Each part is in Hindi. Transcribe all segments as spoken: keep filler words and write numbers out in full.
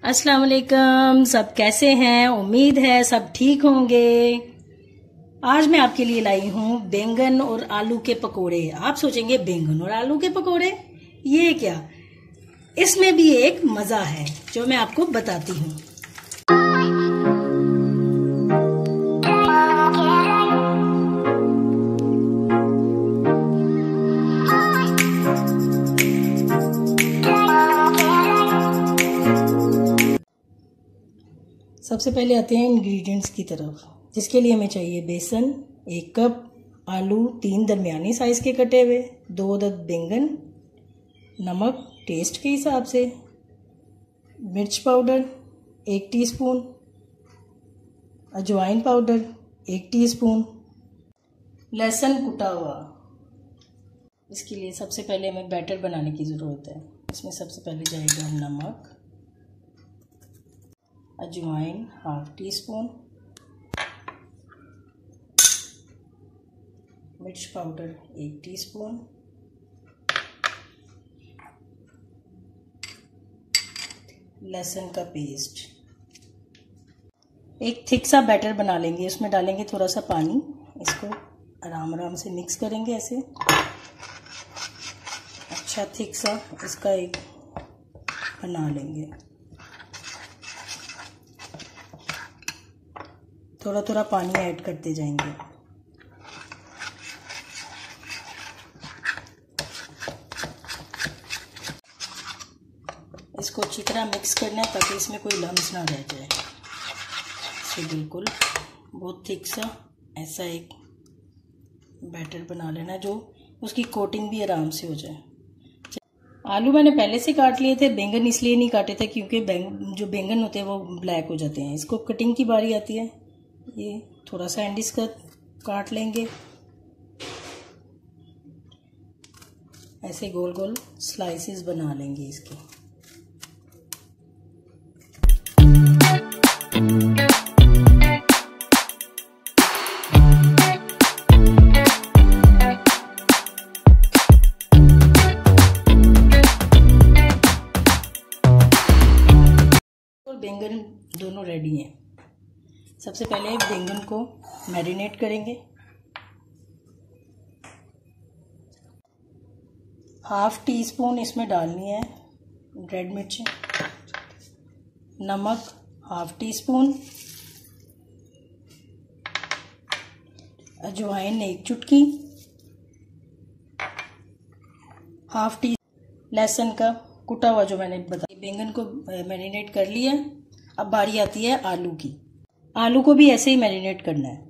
अस्सलाम वालेकुम। सब कैसे हैं? उम्मीद है सब ठीक होंगे। आज मैं आपके लिए लाई हूँ बैंगन और आलू के पकोड़े। आप सोचेंगे बैंगन और आलू के पकोड़े, ये क्या? इसमें भी एक मजा है जो मैं आपको बताती हूँ। सबसे पहले आते हैं इंग्रेडिएंट्स की तरफ, जिसके लिए हमें चाहिए बेसन एक कप, आलू तीन दरमियानी साइज के कटे हुए, दो अदद बैंगन, नमक टेस्ट के हिसाब से, मिर्च पाउडर एक टीस्पून, अजवाइन पाउडर एक टीस्पून, लहसुन कुटा हुआ। इसके लिए सबसे पहले हमें बैटर बनाने की ज़रूरत है। इसमें सबसे पहले जाएगा नमक, अजवाइन हाफ टी स्पून, मिर्च पाउडर एक टीस्पून, लहसुन का पेस्ट। एक थिक सा बैटर बना लेंगे। उसमें डालेंगे थोड़ा सा पानी। इसको आराम आराम से मिक्स करेंगे ऐसे। अच्छा थिक सा इसका एक बना लेंगे। थोड़ा थोड़ा पानी ऐड करते जाएंगे। इसको अच्छी तरह मिक्स करना है ताकि इसमें कोई लम्स ना रह जाए। इसे बिल्कुल बहुत थिक सा ऐसा एक बैटर बना लेना जो उसकी कोटिंग भी आराम से हो जाए। आलू मैंने पहले से काट लिए थे, बैंगन इसलिए नहीं काटे थे क्योंकि बैंग जो बैंगन होते हैं वो ब्लैक हो जाते हैं। इसको कटिंग की बारी आती है। ये थोड़ा सा एंड इसका काट लेंगे। ऐसे गोल गोल स्लाइसेस बना लेंगे इसके। और बैंगन दोनों रेडी हैं। सबसे पहले बैंगन को मैरिनेट करेंगे। हाफ टी स्पून इसमें डालनी है रेड मिर्च, नमक हाफ टी स्पून, अजवाइन एक चुटकी, हाफ टी लहसुन का कुटा हुआ जो मैंने बताया। बैंगन को मैरिनेट कर लिया। अब बारी आती है आलू की। आलू को भी ऐसे ही मैरिनेट करना है।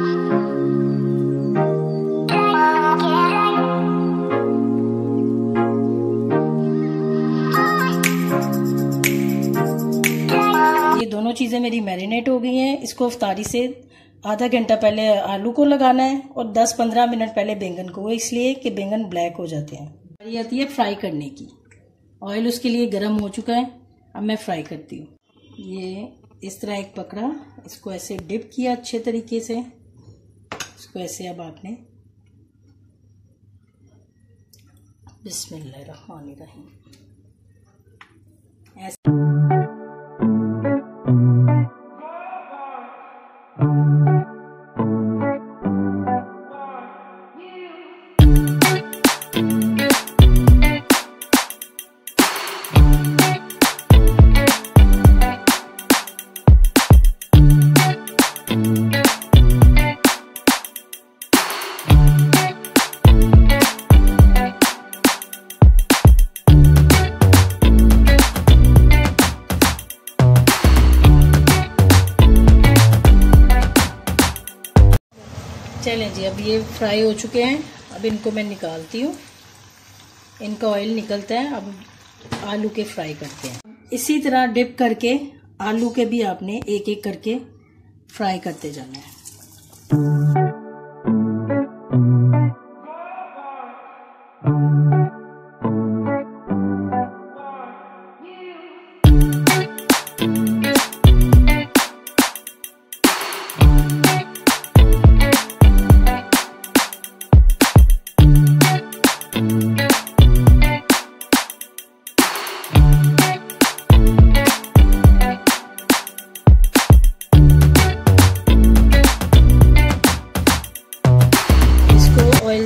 ये दोनों चीज़ें मेरी मैरिनेट हो गई हैं। इसको इफ्तारी से आधा घंटा पहले आलू को लगाना है और दस पंद्रह मिनट पहले बैंगन को, वो इसलिए कि बैंगन ब्लैक हो जाते हैं। बारी आती है फ्राई करने की। ऑयल उसके लिए गर्म हो चुका है। अब मैं फ्राई करती हूँ। ये इस तरह एक पकड़ा, इसको ऐसे डिप किया अच्छे तरीके से। इसको ऐसे अब आपने बिस्मिल्लाहिर्रहमानिर्रहीम ऐसे चलें जी। अब ये फ्राई हो चुके हैं। अब इनको मैं निकालती हूँ। इनका ऑयल निकलता है। अब आलू के फ्राई करते हैं। इसी तरह डिप करके आलू के भी आपने एक एक करके फ्राई करते जाना है।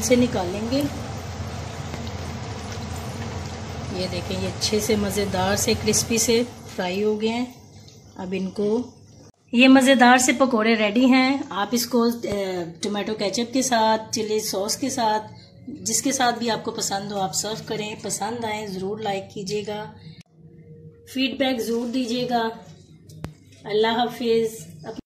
तेल से निकालेंगे। ये देखें, ये अच्छे से मज़ेदार से क्रिस्पी से फ्राई हो गए हैं। अब इनको, ये मज़ेदार से पकोड़े रेडी हैं। आप इसको टोमेटो केचप के साथ, चिली सॉस के साथ, जिसके साथ भी आपको पसंद हो आप सर्व करें। पसंद आए ज़रूर लाइक कीजिएगा, फीडबैक ज़रूर दीजिएगा। अल्लाह हाफिज़।